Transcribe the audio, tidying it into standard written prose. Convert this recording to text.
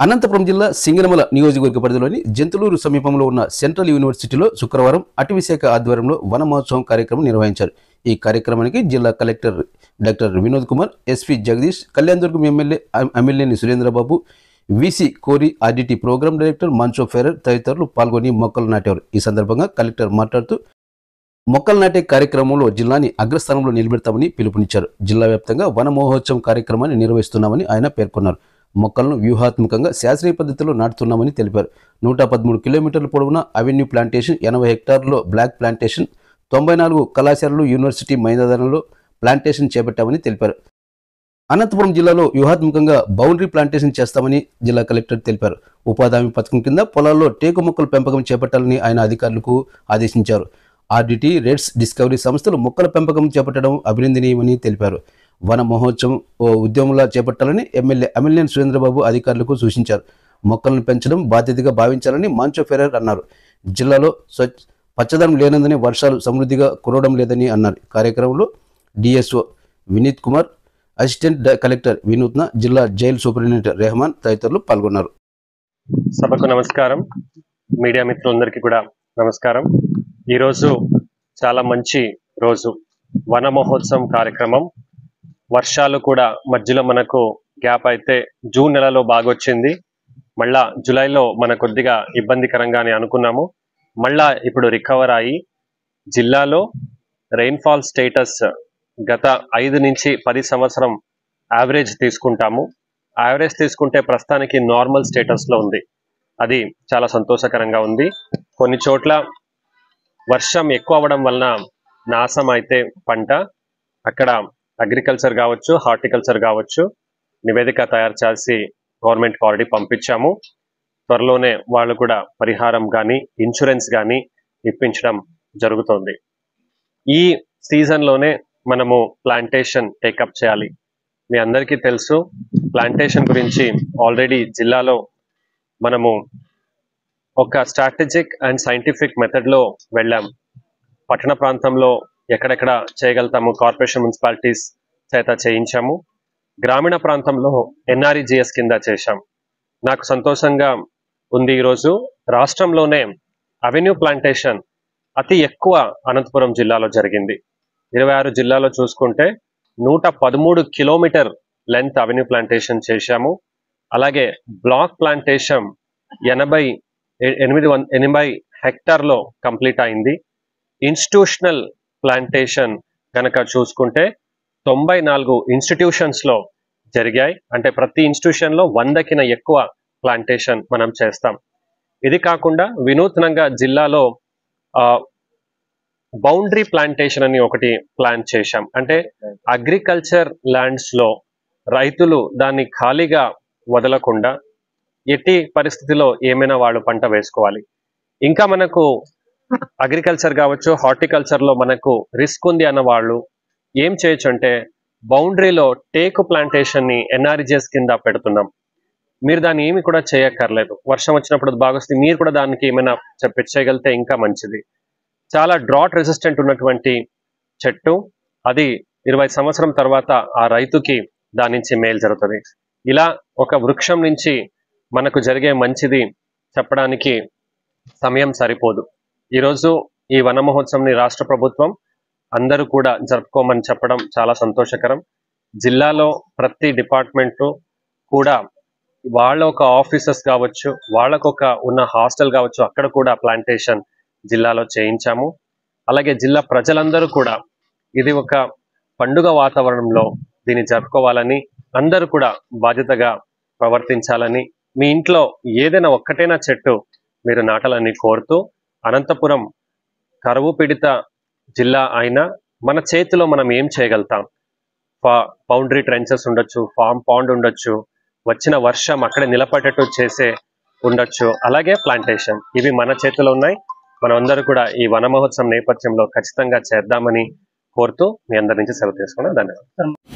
అనంతపురం జిల్లా సింగనమల నియోజకవర్గ పరిధిలోని జంతులూరు సమీపంలో ఉన్న సెంట్రల్ యూనివర్సిటీలో శుక్రవారం అటవీశాఖ ఆధ్వర్యంలో వన మహోత్సవం కార్యక్రమం నిర్వహించారు. ఈ కార్యక్రమానికి జిల్లా collector doctor Vinod Kumar, SP Jagadish, Kalyandurgam ఎమ్మెల్యేని Surendrababu, VC Kori, RDT program director Moncho Ferrer తదితరులు పాల్గొని మొక్కలు నాటారు. ఈ సందర్భంగా కలెక్టర్ మాట్లాడుతూ మొక్కలు నాటే కార్యక్రమంలో జిల్లాని అగ్రస్థానంలో నిలబెడతామని పిలుపునిచ్చారు. జిల్లా వ్యాప్తంగా వన మహోత్సవం కార్యక్రమాన్ని నిర్వహిస్తున్నామని ఆయన పేర్కొన్నారు. మొక్కలను వ్యూహాత్మకంగా శాస్త్రీయ పద్ధతిలో నాటుతున్నామని తెలిపారు. 113 కిలోమీటర్ల పొడవున అవెన్యూ ప్లాంటేషన్, 80 హెక్టార్లలో బ్లాక్ ప్లాంటేషన్, 94 కళాశాలలు, యూనివర్సిటీ మైదానంలో ప్లాంటేషన్ చేపట్టామని తెలిపారు. అనంతపురం జిల్లాలో వ్యూహాత్మకంగా బౌండరీ ప్లాంటేషన్ చేస్తామని జిల్లా కలెక్టర్ తెలిపారు. ఉపాధి హామీ పథకం కింద పొలాల్లో టేకు మొక్కల పెంపకం చేపట్టాలని ఆయన అధికారులకు ఆదేశించారు. ఆర్డీటీ, రెడ్స్ డిస్కవరీ సంస్థలు మొక్కల పెంపకం చేపట్టడం అభినందనీయమని తెలిపారు. వన మహోత్సవం ఓ ఉద్యమంలా చేపట్టాలని ఎమ్మెల్యేని సురేంద్రబాబు అధికారులకు సూచించారు. మొక్కలను పెంచడం బాధ్యతగా భావించాలని మంచో ఫెరర్ అన్నారు. జిల్లాలో పచ్చదనం లేనందునే వర్షాలు సమృద్ధిగా కురవడం లేదని అన్నారు. కార్యక్రమంలో DSO Vineeth Kumar, assistant collector Vinutna, జిల్లా జైలు సూపరింటెండెంట్ రెహమాన్ తదితరులు పాల్గొన్నారు. సభకు నమస్కారం. మీడియా మిత్రులందరికీ కూడా నమస్కారం. ఈరోజు చాలా మంచి రోజు. వన మహోత్సవం కార్యక్రమం. వర్షాలు కూడా మధ్యలో మనకు గ్యాప్ అయితే జూన్ నెలలో బాగా వచ్చింది. మళ్ళా జూలైలో మన కొద్దిగా ఇబ్బందికరంగానే అనుకున్నాము. మళ్ళా ఇప్పుడు రికవర్ అయ్యి జిల్లాలో రెయిన్ఫాల్ స్టేటస్ గత 5 నుంచి 10 సంవత్సరం యావరేజ్ తీసుకుంటాము. యావరేజ్ తీసుకుంటే ప్రస్తుతానికి నార్మల్ స్టేటస్లో ఉంది. అది చాలా సంతోషకరంగా ఉంది. కొన్ని చోట్ల వర్షం ఎక్కువ అవ్వడం వలన నాశం అయితే పంట, అక్కడ అగ్రికల్చర్ కావచ్చు, హార్టికల్చర్ కావచ్చు, నివేదిక తయారు చేసి గవర్నమెంట్కి ఆల్రెడీ పంపించాము. త్వరలోనే వాళ్ళు కూడా పరిహారం కానీ ఇన్సూరెన్స్ కానీ ఇప్పించడం జరుగుతుంది. ఈ సీజన్లోనే మనము ప్లాంటేషన్ టేకప్ చేయాలి. మీ అందరికీ తెలుసు, ప్లాంటేషన్ గురించి ఆల్రెడీ జిల్లాలో మనము ఒక స్ట్రాటజిక్ అండ్ సైంటిఫిక్ మెథడ్లో వెళ్ళాం. పట్టణ ప్రాంతంలో ఎక్కడెక్కడ చేయగలుగుతాము కార్పొరేషన్, మున్సిపాలిటీస్ చేత చేయించాము. గ్రామీణ ప్రాంతంలో ఎన్ఆర్ఈజిఎస్ కింద చేశాం. నాకు సంతోషంగా ఉంది. ఈరోజు రాష్ట్రంలోనే అవెన్యూ ప్లాంటేషన్ అతి ఎక్కువ అనంతపురం జిల్లాలో జరిగింది. 26 జిల్లాలో చూసుకుంటే 113 కిలోమీటర్ లెంత్ అవెన్యూ ప్లాంటేషన్ చేశాము. అలాగే బ్లాక్ ప్లాంటేషన్ 80 హెక్టార్లో కంప్లీట్ అయింది. ఇన్స్టిట్యూషనల్ ప్లాంటేషన్ కనుక చూసుకుంటే 94 ఇన్స్టిట్యూషన్స్లో జరిగాయి. అంటే ప్రతి ఇన్స్టిట్యూషన్లో 100కి ఎక్కువ ప్లాంటేషన్ మనం చేస్తాం. ఇది కాకుండా వినూత్నంగా జిల్లాలో బౌండరీ ప్లాంటేషన్ అని ఒకటి ప్లాన్ చేశాం. అంటే అగ్రికల్చర్ ల్యాండ్స్లో రైతులు దాన్ని ఖాళీగా వదలకుండా ఎట్టి పరిస్థితిలో ఏమైనా వాళ్ళు పంట వేసుకోవాలి. ఇంకా మనకు అగ్రికల్చర్ కావచ్చు, హార్టికల్చర్లో మనకు రిస్క్ ఉంది అన్న వాళ్ళు ఏం చేయొచ్చు అంటే బౌండరీలో టేకు ప్లాంటేషన్ని ఎన్ఆర్జిఎస్ కింద పెడుతున్నాం. మీరు దాన్ని ఏమి కూడా చేయక్కర్లేదు. వర్షం వచ్చినప్పుడు బాగా వస్తుంది. మీరు కూడా దానికి ఏమైనా చేయగలిగితే ఇంకా మంచిది. చాలా డ్రాట్ రెసిస్టెంట్ ఉన్నటువంటి చెట్టు. అది 20 సంవత్సరం తర్వాత ఆ రైతుకి దాని నుంచి మేలు జరుగుతుంది. ఇలా ఒక వృక్షం నుంచి మనకు జరిగే మంచిది చెప్పడానికి సమయం సరిపోదు. ఈరోజు ఈ వన మహోత్సవంని రాష్ట్ర ప్రభుత్వం అందరూ కూడా జరుపుకోమని చెప్పడం చాలా సంతోషకరం. జిల్లాలో ప్రతి డిపార్ట్మెంటు కూడా వాళ్ళ ఒక ఆఫీసెస్ కావచ్చు, వాళ్ళకొక ఉన్న హాస్టల్ కావచ్చు, అక్కడ కూడా ప్లాంటేషన్ జిల్లాలో చేయించాము. అలాగే జిల్లా ప్రజలందరూ కూడా ఇది ఒక పండుగ వాతావరణంలో దీన్ని జరుపుకోవాలని, అందరూ కూడా బాధ్యతగా ప్రవర్తించాలని, మీ ఇంట్లో ఏదైనా ఒక్కటైనా చెట్టు మీరు నాటాలని కోరుతూ, అనంతపురం కరువు పీడిత జిల్లా అయినా మన చేతిలో మనం ఏం చేయగలుగుతాం? బౌండరీ ట్రెంచెస్ ఉండొచ్చు, ఫామ్ పాండ్ ఉండొచ్చు, వచ్చిన వర్షం అక్కడే నిలబడేటట్టు చేసే ఉండొచ్చు, అలాగే ప్లాంటేషన్. ఇవి మన చేతిలో ఉన్నాయి. మనం అందరూ కూడా ఈ వన మహోత్సవం నేపథ్యంలో ఖచ్చితంగా చేద్దామని కోరుతూ మీ అందరి నుంచి సెలవు తీసుకున్నాను. ధన్యవాదాలు.